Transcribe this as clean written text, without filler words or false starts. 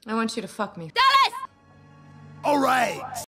I want you to fuck me. All right.